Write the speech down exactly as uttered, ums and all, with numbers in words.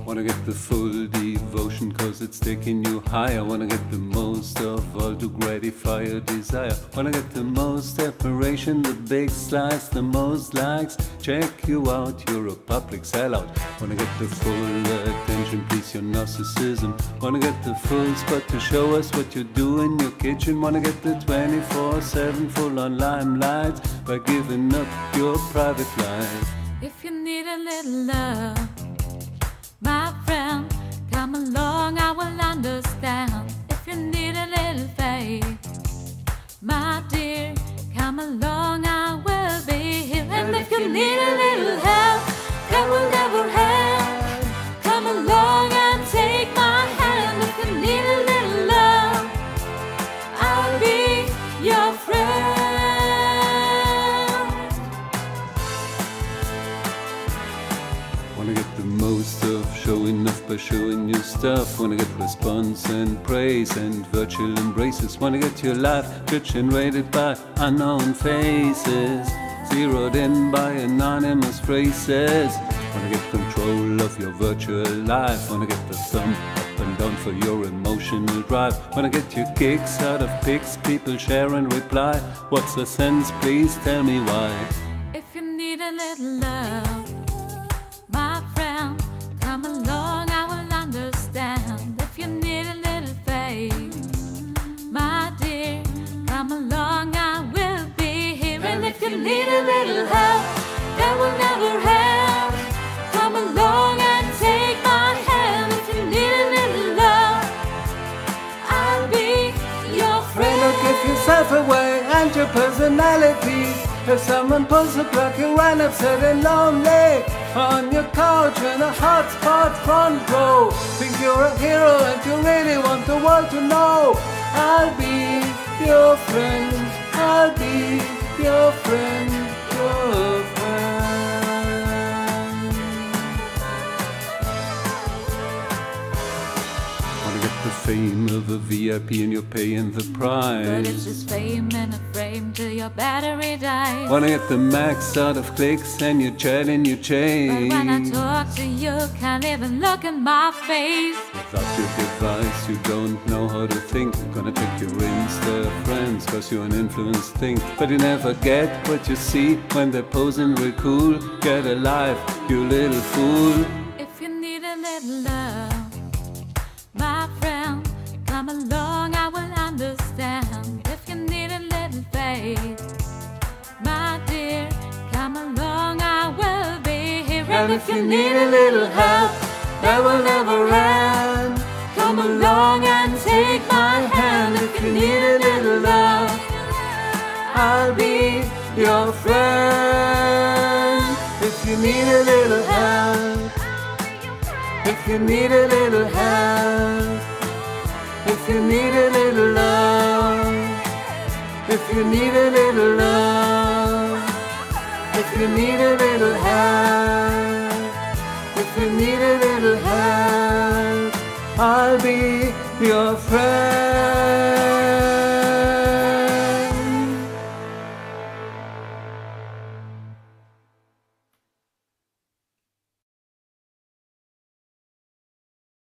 Wanna get the full devotion cause it's taking you higher. Wanna get the most of all to gratify your desire. Wanna get the most admiration, the big slice, the most likes. Check you out, you're a public sellout. Wanna get the full attention, please your narcissism. Wanna get the full spot to show us what you do in your kitchen. Wanna get the twenty-four seven full on limelight by giving up your private life. If you need a little love, my friend, come along, I will understand. If you need a little faith, my dear, come along, I will be here. And if you need a little help, I will never help. Come along and take my hand. If you need a little love, I'll be your friend. Wanna get the most of showing off by showing your stuff. Wanna get response and praise and virtual embraces. Wanna get your life judged and rated by unknown faces, zeroed in by anonymous phrases. Wanna get control of your virtual life. Wanna get the thumb up and down for your emotional drive. Wanna get your kicks out of pics people share and reply. What's the sense? Please tell me why. If you need a little love, my friend, come along, I will understand. If you need a little faith, my dear, come along, I will be here. And if you need a little help, that will never help. Come along and take my hand. If you need a little love, I'll be your friend. Don't give yourself away and your personality. If someone pulls the plug, you run upset and lonely on your couch in a hotspot front row. Think you're a hero and you really want the world to know. I'll be your friend, I'll be your friend, your friend. Wanna get the fame of a V I P and you're paying the price. But it's just fame and a frame till your battery dies. Wanna get the max out of clicks and you're chatting your chain. But when I talk to you, can't even look in my face. Without your device, you don't know how to think. Gonna check your Insta friends, cause you're an influence thing. But you never get what you see when they're posing real cool. Get a life, you little fool. If you need a little love, my friend, come along, I will understand. If you need a little faith, my dear, come along, I will be here. And if you need a little help, that will never end. Come along and take my hand. If you need a little love, I'll be your friend. If you need a little help, if you need a little help, if you need a little love, if you need a little love, if you need a little help, if you need a little help, I'll be your friend.